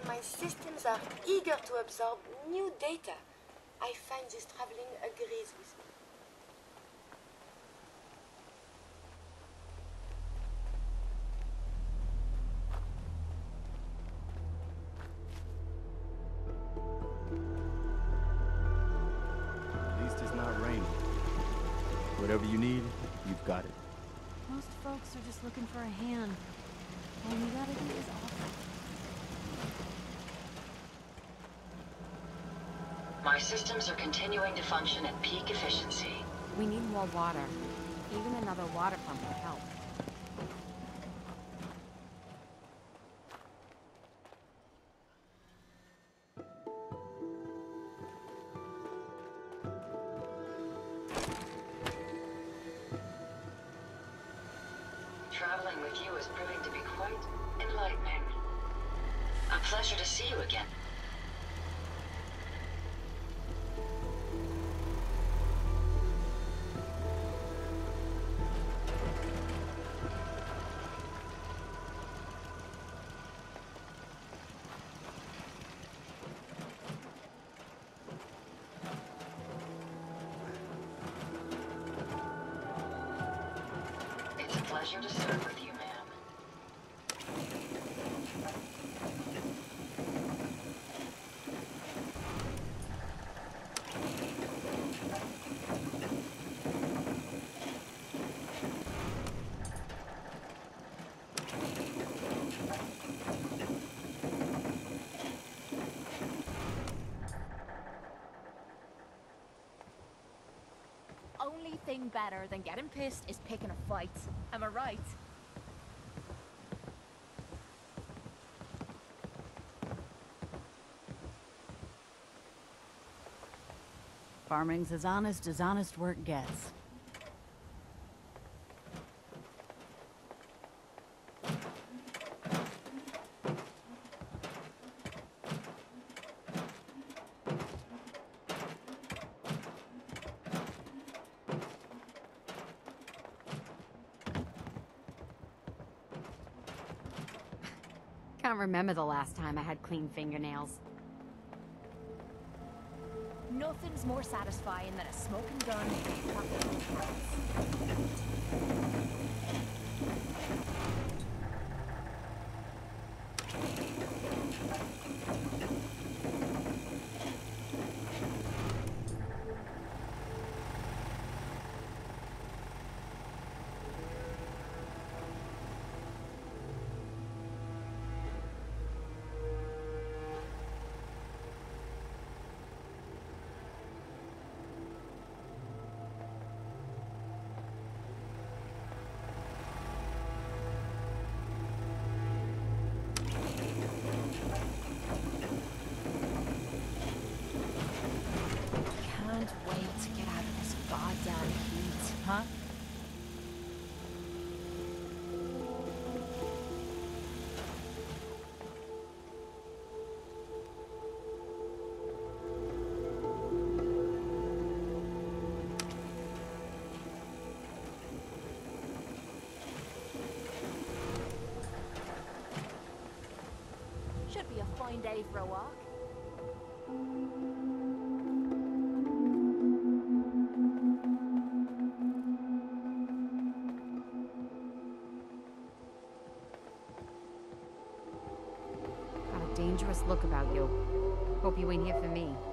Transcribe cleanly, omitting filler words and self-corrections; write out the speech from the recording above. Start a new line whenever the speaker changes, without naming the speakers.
My systems are eager to absorb new data. I find this traveling agrees with me.
At least it's not raining. Whatever you need, you've got it.
Most folks are just looking for a hand. All you gotta do is offer.
My systems are continuing to function at peak efficiency.
We need more water. Even another water pump would help.
Traveling with you is proving to be quite enlightening. A pleasure to see you again. It's a pleasure to serve with you, ma'am.
Only thing better than getting pissed is picking a fight. Am I right?
Farming's as honest work gets.
Can't remember the last time I had clean fingernails. Nothing's more satisfying than a smoking gun and fucking cats. Can't wait to get out of this goddamn heat.
Huh?
Should be a fine day for a walk. Got a dangerous look about you. Hope you ain't here for me.